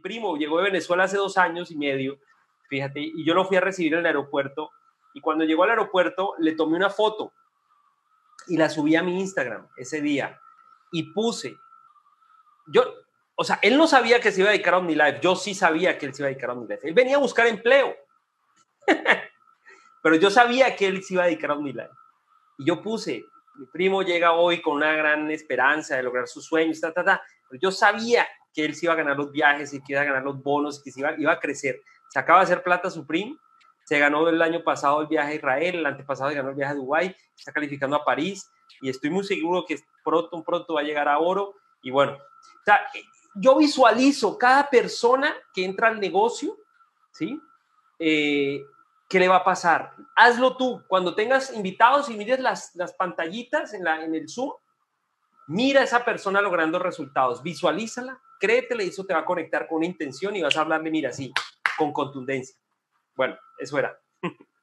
primo, llegó de Venezuela hace 2 años y medio, fíjate, y yo lo fui a recibir en el aeropuerto, y cuando llegó al aeropuerto le tomé una foto y la subí a mi Instagram ese día, y puse, o sea, él no sabía que se iba a dedicar a OmniLife, yo sí sabía que él se iba a dedicar a OmniLife, él venía a buscar empleo, pero yo sabía que él se iba a dedicar a OmniLife, y yo puse, mi primo llega hoy con una gran esperanza de lograr sus sueños, pero yo sabía que él se iba a ganar los viajes y que iba a ganar los bonos, que iba a crecer. Se acaba de hacer plata su primo, se ganó el año pasado el viaje a Israel, el antepasado ganó el viaje a Dubái, está calificando a París y estoy muy seguro que pronto va a llegar a oro. Y bueno, o sea, yo visualizo cada persona que entra al negocio, ¿sí? ¿Qué le va a pasar? Hazlo tú. Cuando tengas invitados y mires las pantallitas en el Zoom, mira a esa persona logrando resultados, visualízala, créetela y eso te va a conectar con una intención y vas a hablarle, mira, así, con contundencia. Bueno, eso era.